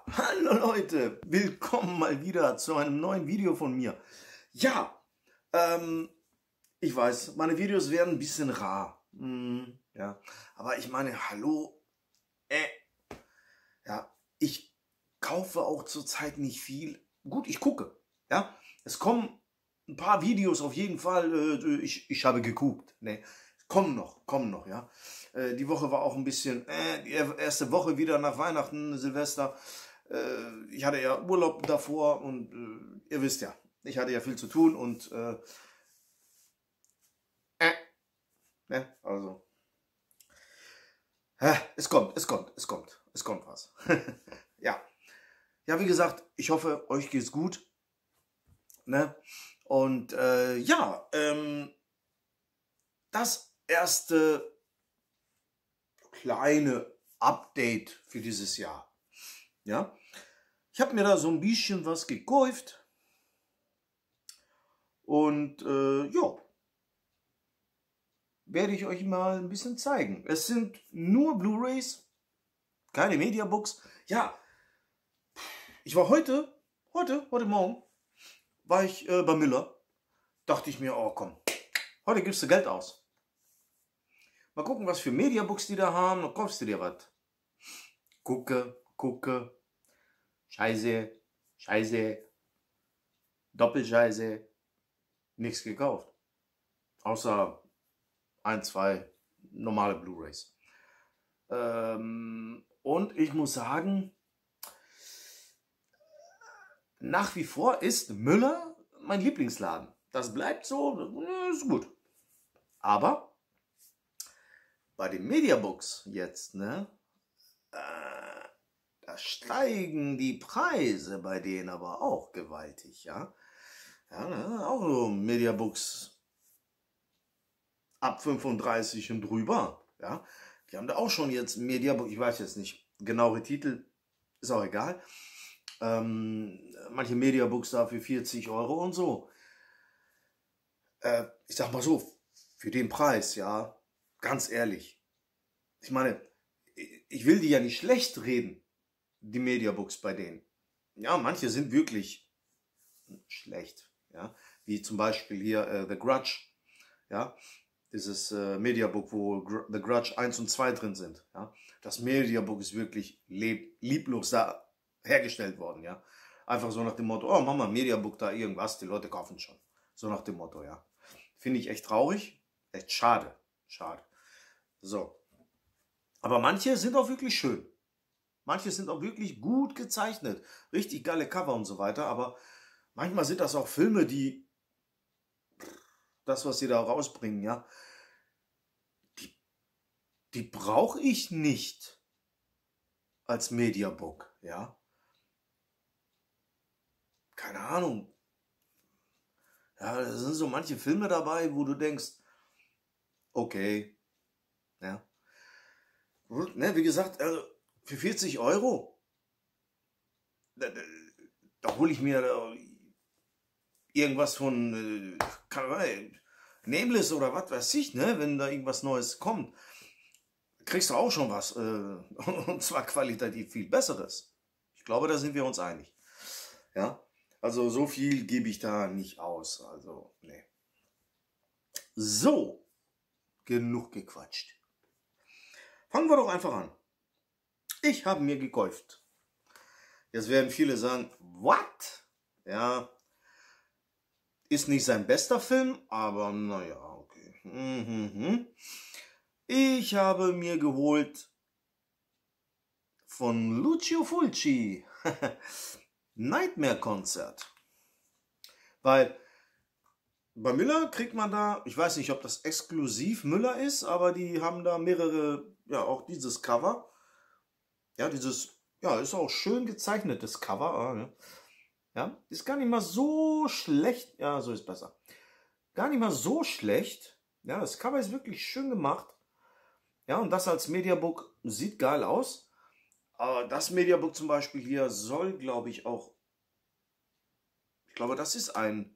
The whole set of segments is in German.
Hallo Leute, willkommen mal wieder zu einem neuen Video von mir. Ja, ich weiß, meine Videos werden ein bisschen rar. Ja, aber ich meine, hallo, ja, ich kaufe auch zurzeit nicht viel. Gut, ich gucke, ja, es kommen ein paar Videos auf jeden Fall. Ich habe geguckt, ne, kommen noch, ja. Die Woche war auch ein bisschen, die erste Woche wieder nach Weihnachten, Silvester. Ich hatte ja Urlaub davor und ihr wisst ja, ich hatte ja viel zu tun und ne, also es kommt was. Ja, ja, wie gesagt, ich hoffe, euch geht's gut, ne? Und ja, das erste kleine Update für dieses Jahr, ja. Ich habe mir da so ein bisschen was gekauft und ja, werde ich euch mal ein bisschen zeigen. Es sind nur Blu-rays, keine Mediabooks. Ja, ich war heute Morgen, war ich bei Müller. Dachte ich mir, oh komm, heute gibst du Geld aus. Mal gucken, was für Mediabooks die da haben, dann kaufst du dir was. Gucke, Scheiße, Doppelscheiße, nichts gekauft. Außer ein, zwei normale Blu-rays. Und ich muss sagen, nach wie vor ist Müller mein Lieblingsladen. Das bleibt so, ist gut. Aber bei den Mediabooks jetzt, ne, da steigen die Preise bei denen aber auch gewaltig, ja. Ja, ne, auch so Mediabooks ab 35 und drüber, ja. Die haben da auch schon jetzt Mediabook, ich weiß jetzt nicht genaue Titel, ist auch egal. Manche Mediabooks da für 40 Euro und so. Ich sag mal so, für den Preis, ja, ganz ehrlich. Ich meine, ich will die ja nicht schlecht reden, die Mediabooks bei denen. Ja, manche sind wirklich schlecht, ja, wie zum Beispiel hier The Grudge, ja, dieses Mediabook, wo The Grudge 1 und 2 drin sind, ja. Das Mediabook ist wirklich lieblos da hergestellt worden, ja. Einfach so nach dem Motto, oh, mach mal Mediabook da irgendwas, die Leute kaufen schon. So nach dem Motto, ja. Finde ich echt traurig, echt schade. So. Aber manche sind auch wirklich schön. Manche sind auch wirklich gut gezeichnet. Richtig geile Cover und so weiter. Aber manchmal sind das auch Filme, die, das, was sie da rausbringen, ja, die brauche ich nicht als Mediabook, ja. Keine Ahnung. Ja, da sind so manche Filme dabei, wo du denkst, okay, ja. Ne, wie gesagt, also für 40 Euro, da hole ich mir irgendwas von Nameless oder was weiß ich, ne, wenn da irgendwas Neues kommt, kriegst du auch schon was, und zwar qualitativ viel Besseres. Ich glaube, da sind wir uns einig. Ja, also so viel gebe ich da nicht aus, also ne. So, genug gequatscht. Fangen wir doch einfach an. Ich habe mir gekauft. Jetzt werden viele sagen, what? Ja, ist nicht sein bester Film, aber naja, okay. Ich habe mir geholt von Lucio Fulci Nightmare Concert. Weil bei Müller kriegt man da, ich weiß nicht, ob das exklusiv Müller ist, aber die haben da mehrere, ja, auch dieses Cover. Ja, dieses, ja, ist auch schön gezeichnetes Cover. Ne? Ja, ist gar nicht mal so schlecht. Ja, so ist besser. Gar nicht mal so schlecht. Ja, das Cover ist wirklich schön gemacht. Ja, und das als Mediabook sieht geil aus. Aber das Mediabook zum Beispiel hier soll, glaube ich, auch, ich glaube, das ist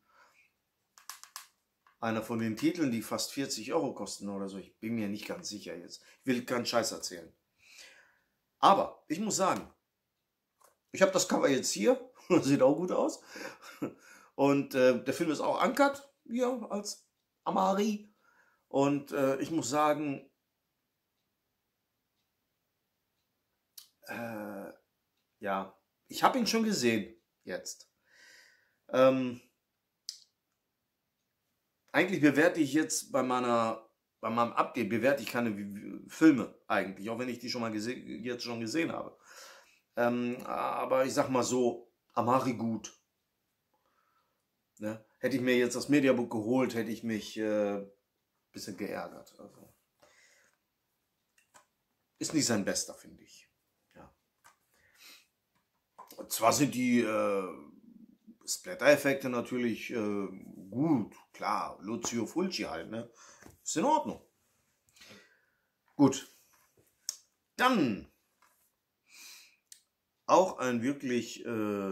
einer von den Titeln, die fast 40 Euro kosten oder so. Ich bin mir nicht ganz sicher jetzt. Ich will keinen Scheiß erzählen. Aber ich muss sagen, Ich habe das Cover jetzt hier. Sieht auch gut aus. Und der Film ist auch uncut, hier als Amari. Und ich muss sagen, ja, ich habe ihn schon gesehen jetzt. Ähm, Eigentlich bewerte ich jetzt bei meinem Update bewerte ich keine Filme eigentlich, auch wenn ich die schon mal jetzt schon gesehen habe. Aber ich sag mal so, Amari gut. Ne? Hätte ich mir jetzt das Mediabook geholt, hätte ich mich ein bisschen geärgert. Also, ist nicht sein bester, finde ich. Ja. Zwar sind die Splatter-Effekte natürlich gut, klar, Lucio Fulci halt, ne? Ist in Ordnung. Gut, dann auch ein wirklich,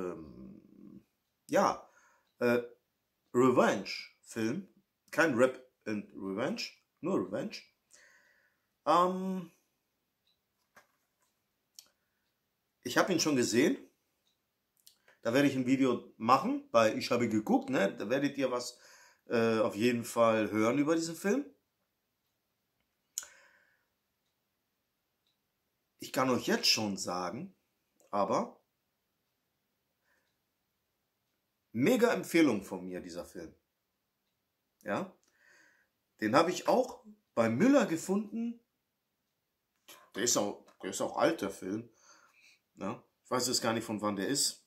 ja, äh, Revenge-Film. Kein Rap and Revenge, nur Revenge. Ich habe ihn schon gesehen. Da werde ich ein Video machen, weil ich habe geguckt, ne? Da werdet ihr was auf jeden Fall hören über diesen Film. Ich kann euch jetzt schon sagen, aber mega Empfehlung von mir, dieser Film. Ja, den habe ich auch bei Müller gefunden. Der ist auch alt, der Film. Ja, ich weiß jetzt gar nicht, von wann der ist.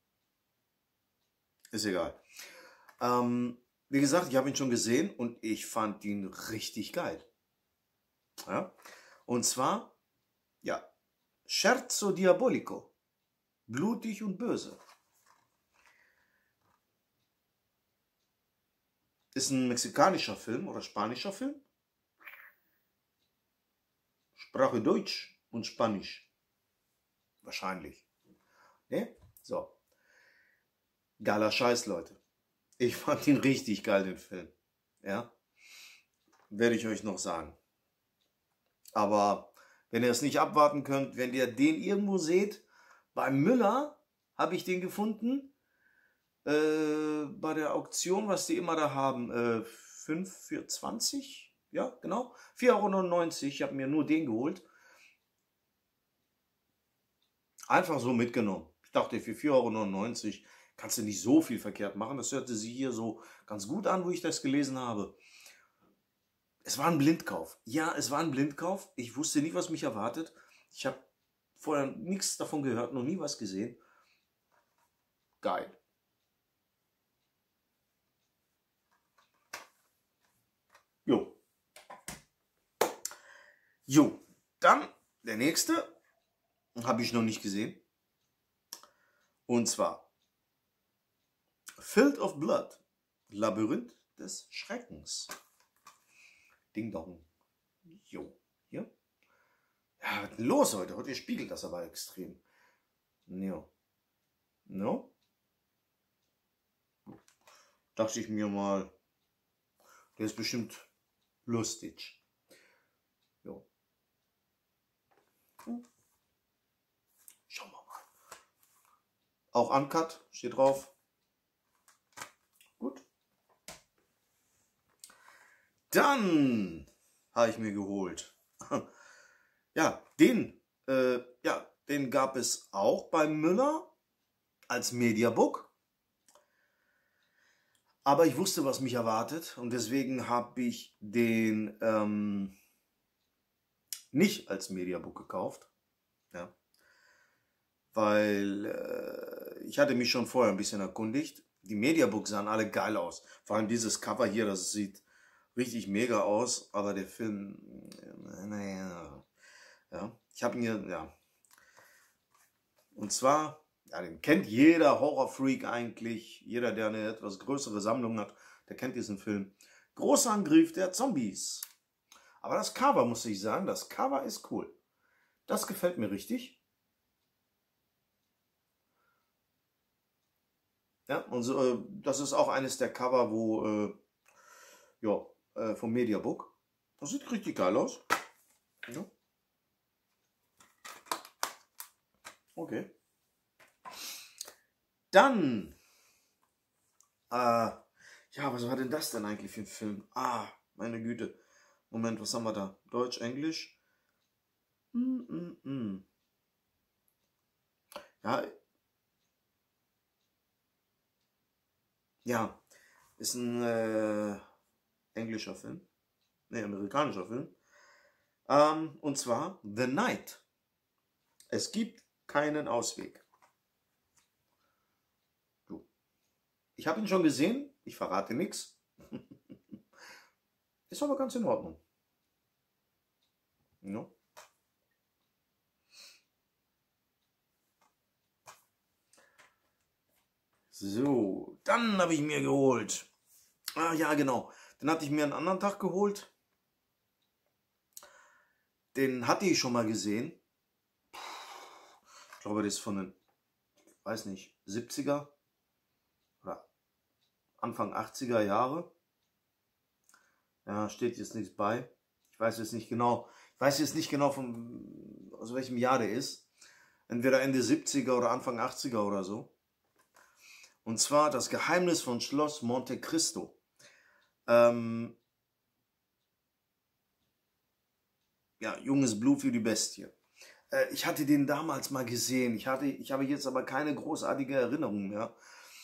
Ist egal. Wie gesagt, ich habe ihn schon gesehen und ich fand ihn richtig geil. Ja, und zwar, ja, Scherzo Diabolico. Blutig und böse. Ist ein mexikanischer Film oder spanischer Film. Sprache Deutsch und Spanisch. Wahrscheinlich. Ne? So. Geiler Scheiß, Leute. Ich fand ihn richtig geil, den Film. Ja. Werde ich euch noch sagen. Aber wenn ihr es nicht abwarten könnt, wenn ihr den irgendwo seht, beim Müller habe ich den gefunden. Bei der Auktion, was die immer da haben, 5 für 20. Ja, genau. 4,99 €. Ich habe mir nur den geholt. Einfach so mitgenommen. Ich dachte, für 4,99 € kannst du nicht so viel verkehrt machen. Das hörte sich hier so ganz gut an, wo ich das gelesen habe. Es war ein Blindkauf. Ja, es war ein Blindkauf. Ich wusste nicht, was mich erwartet. Ich habe vorher nichts davon gehört, noch nie was gesehen. Geil. Jo. Jo. Dann der nächste. Habe ich noch nicht gesehen. Und zwar Field of Blood. Labyrinth des Schreckens. Ding Dong. Jo. Hier. Ja, was ist denn los heute? Heute spiegelt das aber extrem. Jo. No? Dachte ich mir mal, der ist bestimmt lustig. Jo. Schauen wir mal. Auch uncut, steht drauf. Gut. Dann habe ich mir geholt. Ja, den gab es auch bei Müller als Mediabook. Aber ich wusste, was mich erwartet und deswegen habe ich den nicht als Mediabook gekauft. Ja. Weil ich hatte mich schon vorher ein bisschen erkundigt. Die Mediabooks sahen alle geil aus. Vor allem dieses Cover hier, das sieht richtig mega aus. Aber der Film, naja, ja. Ich habe ihn, ja. Und zwar, ja, den kennt jeder Horrorfreak eigentlich. Jeder, der eine etwas größere Sammlung hat, der kennt diesen Film. Großer Angriff der Zombies. Aber das Cover, muss ich sagen, das Cover ist cool. Das gefällt mir richtig. Ja, und so, das ist auch eines der Cover, wo, vom Mediabook. Das sieht richtig geil aus. Ja. Okay. Dann, ja, was war denn das denn eigentlich für ein Film? Meine Güte. Moment, was haben wir da? Deutsch, Englisch? Ja, ja, ist ein englischer Film. Ne, amerikanischer Film. Und zwar The Night. Es gibt keinen Ausweg. Du. Ich habe ihn schon gesehen. Ich verrate nichts. Ist aber ganz in Ordnung. Ja. So, dann habe ich mir geholt. Ja, genau. Dann hatte ich mir einen anderen Tag geholt. Den hatte ich schon mal gesehen. Ich glaube, das ist von den, weiß nicht, 70er oder Anfang 80er Jahre. Ja, steht jetzt nichts bei. Ich weiß jetzt nicht genau. Aus welchem Jahr der ist. Entweder Ende 70er oder Anfang 80er oder so. Und zwar das Geheimnis von Schloss Monte Cristo. Ja, junges Blut für die Bestie. Ich hatte den damals mal gesehen. Ich habe jetzt aber keine großartige Erinnerung mehr.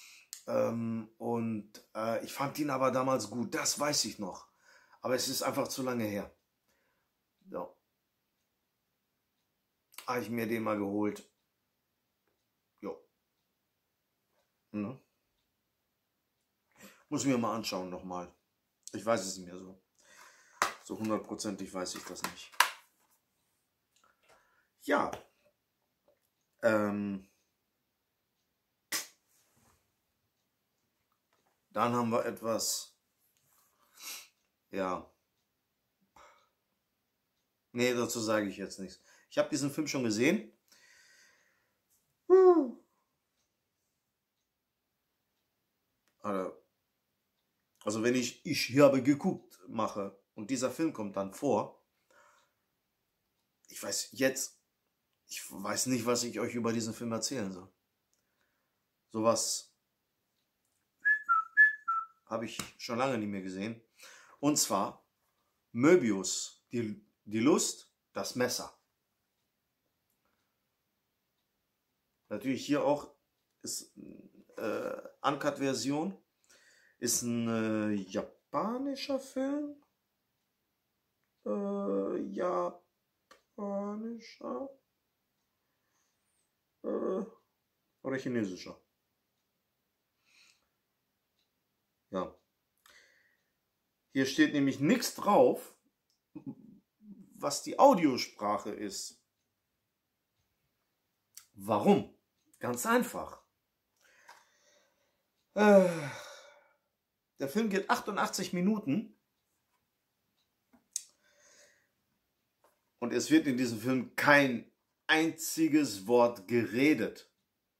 Ich fand ihn aber damals gut. Das weiß ich noch. Aber es ist einfach zu lange her. So. Habe ich mir den mal geholt. Jo. Ne? Muss ich mir mal anschauen nochmal. Ich weiß es nicht mehr so. So 100%ig weiß ich das nicht. Ja. Dann haben wir etwas. Ja. Nee, dazu sage ich jetzt nichts. Ich habe diesen Film schon gesehen. Also wenn ich habe geguckt mache und dieser Film kommt dann vor, ich weiß nicht, was ich euch über diesen Film erzählen soll. Sowas habe ich schon lange nicht mehr gesehen. Und zwar Möbius, die Lust, das Messer. Natürlich hier auch ist Uncut-Version. Ist ein japanischer Film. Japanischer. Oder chinesischer. Ja. Hier steht nämlich nichts drauf, was die Audiosprache ist. Warum? Ganz einfach. Der Film geht 88 Minuten. Und es wird in diesem Film kein einziges Wort geredet.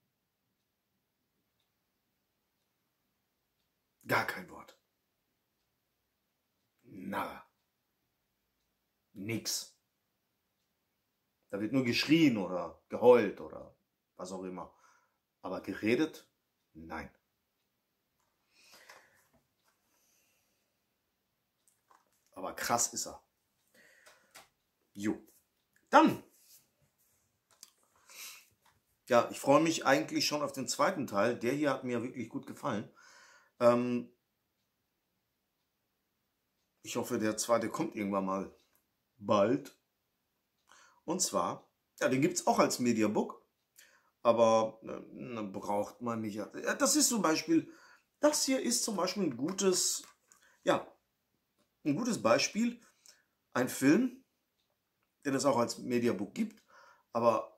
Gar kein Wort. Nada. Nix. Da wird nur geschrien oder geheult oder was auch immer. Aber geredet? Nein. Aber krass ist er. Jo. Dann. Ja, ich freue mich eigentlich schon auf den zweiten Teil. Der hier hat mir wirklich gut gefallen. Ich hoffe, der zweite kommt irgendwann mal bald. Und zwar, ja, den gibt es auch als Mediabook. Aber braucht man nicht. Das ist zum Beispiel, das hier ist zum Beispiel ein gutes Beispiel. Ein Film, den es auch als Mediabook gibt, aber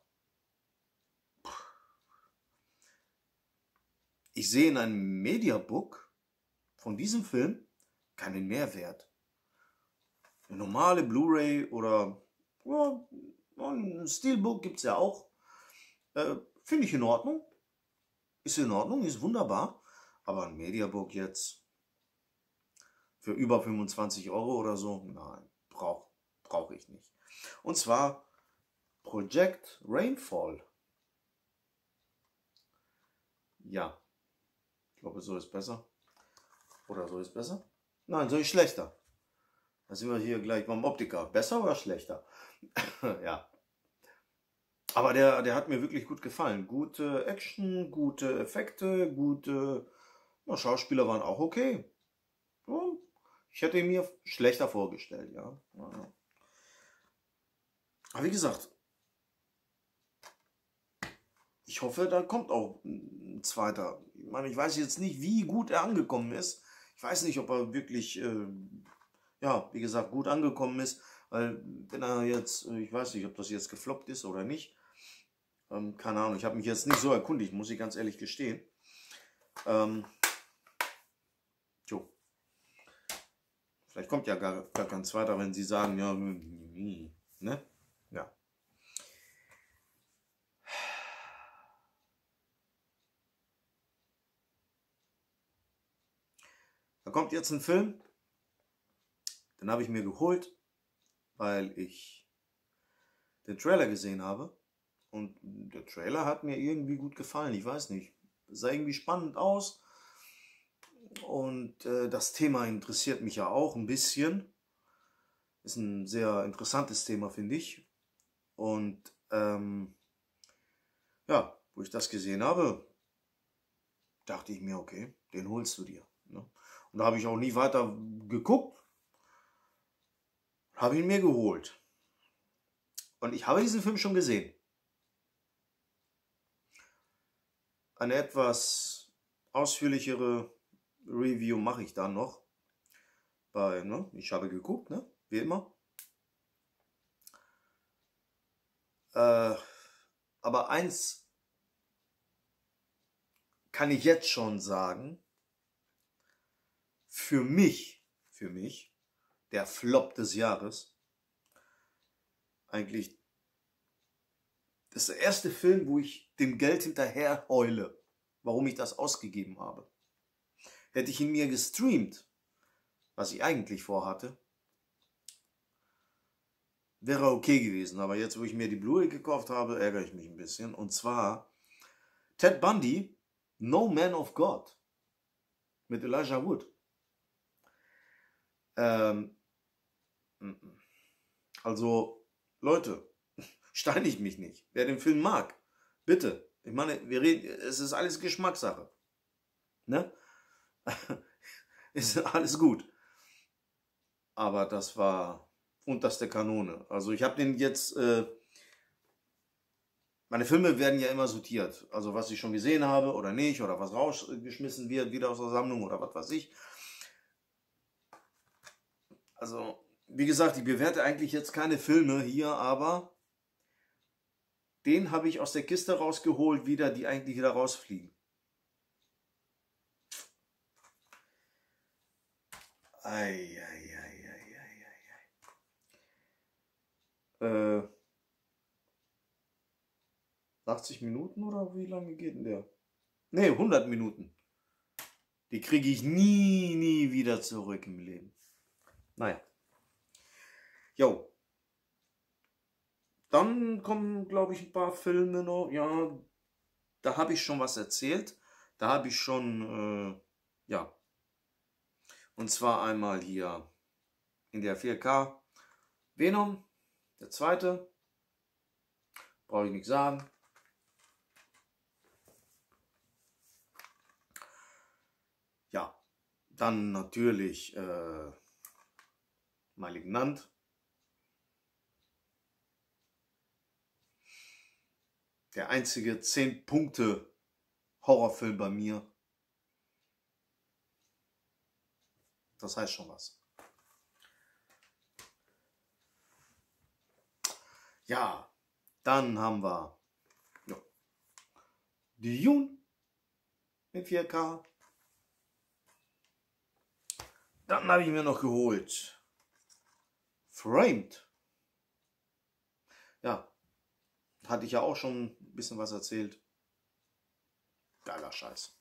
ich sehe in einem Mediabook von diesem Film keinen Mehrwert. Eine normale Blu-ray oder ein Steelbook gibt es ja auch. Finde ich in Ordnung. Ist in Ordnung, ist wunderbar. Aber ein Mediabook jetzt für über 25 Euro oder so, nein, brauche ich nicht. Und zwar Project Rainfall. Ja, ich glaube, so ist besser. Oder so ist besser? Nein, so ist schlechter. Da sind wir hier gleich beim Optiker. Besser oder schlechter? Ja. Aber der hat mir wirklich gut gefallen. Gute Action, gute Effekte, gute Schauspieler waren auch okay. Ja, ich hätte ihn mir schlechter vorgestellt, ja. Aber wie gesagt, ich hoffe, da kommt auch ein zweiter. Ich meine, ich weiß jetzt nicht, wie gut er angekommen ist. Ich weiß nicht, ob er wirklich, ja, wie gesagt, gut angekommen ist. Weil, wenn er jetzt, ich weiß nicht, ob das jetzt gefloppt ist oder nicht. Keine Ahnung, ich habe mich jetzt nicht so erkundigt, muss ich ganz ehrlich gestehen. Jo. Vielleicht kommt ja gar kein zweiter, wenn Sie sagen, ja, ne? Ja. Da kommt jetzt ein Film, den habe ich mir geholt, weil ich den Trailer gesehen habe. Und der Trailer hat mir irgendwie gut gefallen, ich weiß nicht. Sah irgendwie spannend aus. Und das Thema interessiert mich ja auch ein bisschen. Ist ein sehr interessantes Thema, finde ich. Und ja, wo ich das gesehen habe, dachte ich mir, okay, den holst du dir. Ne? Und da habe ich auch nie weiter geguckt. Habe ihn mir geholt. Und ich habe diesen Film schon gesehen. Eine etwas ausführlichere Review mache ich dann noch. Ne? Ich habe geguckt, ne? Wie immer. Aber eins kann ich jetzt schon sagen. Für mich, der Flop des Jahres. Eigentlich, das ist der erste Film, wo ich dem Geld hinterher heule, warum ich das ausgegeben habe. Hätte ich ihn mir gestreamt, was ich eigentlich vorhatte, wäre okay gewesen. Aber jetzt, wo ich mir die Blu-ray gekauft habe, ärgere ich mich ein bisschen. Und zwar Ted Bundy, No Man of God mit Elijah Wood. Also, Leute, steinigt mich nicht. Wer den Film mag, bitte. Ich meine, es ist alles Geschmackssache. Ne? Ist alles gut. Aber das war unterste Kanone. Also ich habe den jetzt, meine Filme werden ja immer sortiert. Also was ich schon gesehen habe oder nicht, oder was rausgeschmissen wird, wieder aus der Sammlung oder was weiß ich. Also, wie gesagt, ich bewerte eigentlich jetzt keine Filme hier, aber den habe ich aus der Kiste rausgeholt, die eigentlich wieder rausfliegen. Ei. 80 Minuten oder wie lange geht denn der? Ne, 100 Minuten. Die kriege ich nie wieder zurück im Leben. Naja. Jo. Dann kommen, glaube ich, ein paar Filme noch. Ja, da habe ich schon was erzählt. Da habe ich schon, ja. Und zwar einmal hier in der 4K Venom, der zweite. Brauche ich nicht sagen. Ja, dann natürlich Malignant. Der einzige 10 Punkte Horrorfilm bei mir. Das heißt schon was. Ja, dann haben wir Dune in 4K. Dann habe ich mir noch geholt Framed. Ja, hatte ich ja auch schon ein bisschen was erzählt. Geiler Scheiß.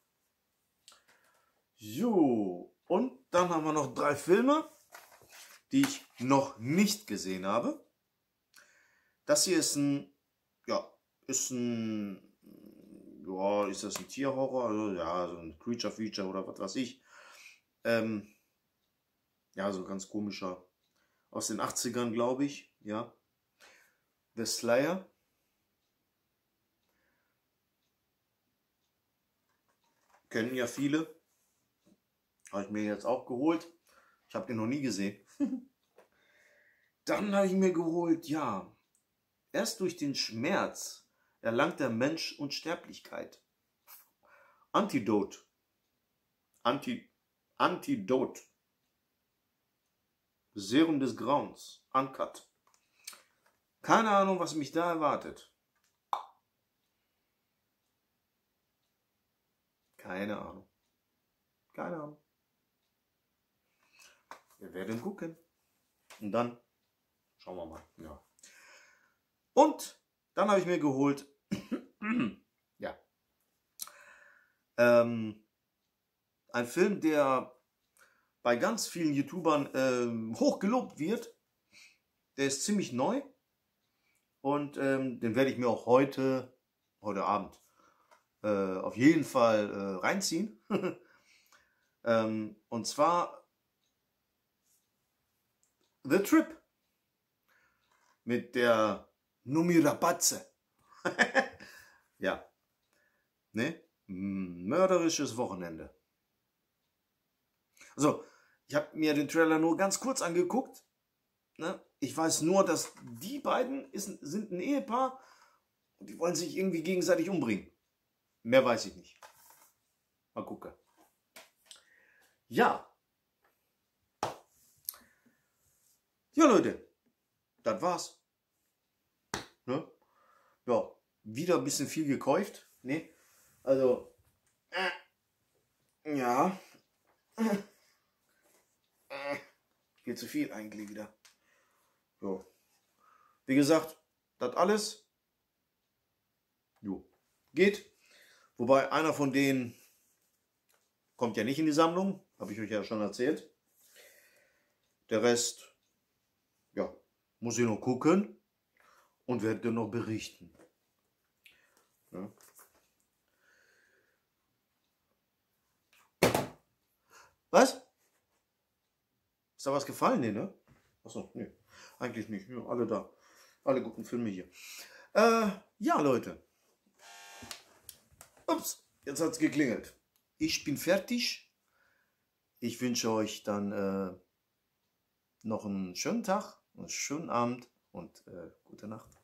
So, und dann haben wir noch 3 Filme, die ich noch nicht gesehen habe. Das hier ist ein ja, ist das ein Tierhorror? Also, ja, so ein Creature-Feature oder was weiß ich. Ja, so ganz komischer. Aus den 80ern, glaube ich. Ja. The Slayer. Kennen ja viele. Habe ich mir jetzt auch geholt. Ich habe den noch nie gesehen. Dann habe ich mir geholt, ja. Erst durch den Schmerz erlangt der Mensch Unsterblichkeit. Antidote. Antidote. Serum des Grauens. Uncut. Keine Ahnung, was mich da erwartet. Keine Ahnung. Keine Ahnung. Wir werden gucken. Und dann schauen wir mal. Ja. Und dann habe ich mir geholt, ja, ein Film, der bei ganz vielen YouTubern hoch gelobt wird. Der ist ziemlich neu und den werde ich mir auch heute Abend auf jeden Fall reinziehen. Und zwar The Trip mit der Noomi Rapace. Ja, ne? Mörderisches Wochenende. Also, ich habe mir den Trailer nur ganz kurz angeguckt. Ne? Ich weiß nur, dass die beiden sind ein Ehepaar und die wollen sich irgendwie gegenseitig umbringen. Mehr weiß ich nicht. Mal gucken. Ja. Ja, Leute. Das war's. Ne? Ja, wieder ein bisschen viel gekauft. Ne? Also, ja. Viel zu viel eigentlich wieder. So. Wie gesagt, das alles jo, geht. Wobei einer von denen kommt ja nicht in die Sammlung. Habe ich euch ja schon erzählt. Der Rest, ja, muss ich noch gucken und werde noch berichten. Ja. Was? Ist da was gefallen? Nee, ne? Achso, nee. Eigentlich nicht. Ja, alle da. Alle guten Filme hier. Ja, Leute. Ups, jetzt hat es geklingelt. Ich bin fertig. Ich wünsche euch dann noch einen schönen Tag, einen schönen Abend und gute Nacht.